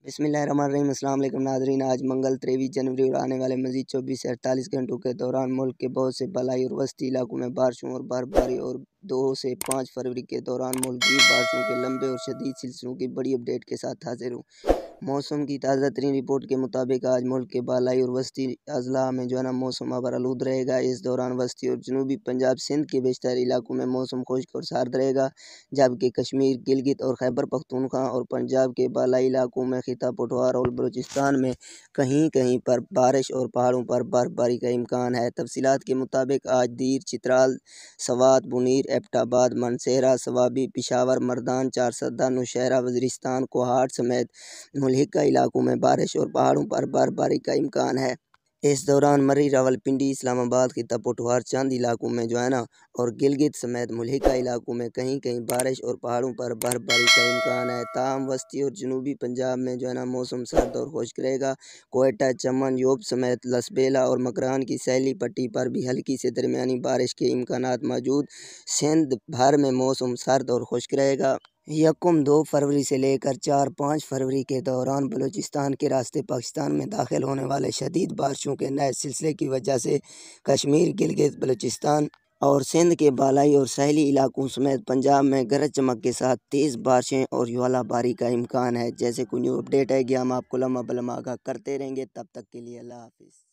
बिस्मिल्लाहिर्रहमानिर्रहीम। अस्सलाम वालेकुम नाज़रीन। आज मंगल 23 जनवरी और आने वाले मज़ीद 24 से 48 घंटों के दौरान मुल्क के बहुत से बलाई और वस्ती इलाकों में बारिशों और बर्फबारी और 2 से 5 फरवरी के दौरान मौलूद बारिशों के लंबे और शदीद सिलसिलों की बड़ी अपडेट के साथ हाजिर हूँ। मौसम की ताज़ा तरीन रिपोर्ट के मुताबिक आज मुल्क के बालाई और वस्ती अजला में मौसम आलूद रहेगा। इस दौरान वस्ती और जनूबी पंजाब सिंध के बेशतर इलाकों में मौसम खुश्क और सार्द रहेगा, जबकि कश्मीर, गिलगित और खैबर पख्तूनख्वा और पंजाब के बालाई इलाकों में खिता पठवार और बलूचिस्तान में कहीं कहीं पर बारिश और पहाड़ों पर बर्फबारी का इम्कान है। तफसीलात के मुताबिक आज दीर, चित्राल, सवात, बुनीर, एबटाबाद, मनसेरा, सवाबी, पिशावर, मर्दान, चारसदा, नौशहरा, वज़ीरिस्तान, कोहाट समेत मुल्हिका इलाकों में बारिश और पहाड़ों पर बर्फबारी का इम्कान है। इस दौरान मरी, रावलपिंडी, इस्लामाबाद, खिता पठवार, चांद इलाकों में और गिलगित समेत मुल्हिका इलाकों में कहीं कहीं बारिश और पहाड़ों पर बर्फबारी का इम्कान है। ताहम वस्ती और जनूबी पंजाब में मौसम सर्द और खुश्क रहेगा। कोयटा, चमन, योब समेत लसबेला और मकरान की सैली पट्टी पर भी हल्की से दरमियानी बारिश के इम्कानात मौजूद। सिंध भर में मौसम सर्द और खुश्क रहेगा। 2 फरवरी से लेकर 4-5 फरवरी के दौरान बलूचिस्तान के रास्ते पाकिस्तान में दाखिल होने वाले शदीद बारिशों के नए सिलसिले की वजह से कश्मीर, गिलगित, बलूचिस्तान और सिंध के बालाई और सैली इलाकों समेत पंजाब में गरज चमक के साथ तेज़ बारिशें और ओलाबारी का इम्कान है। जैसे कोई न्यू अपडेट है कि हम आपको लम्हा बलम्हा आगाह करते रहेंगे। तब तक के लिए अल्लाह हाफिज़।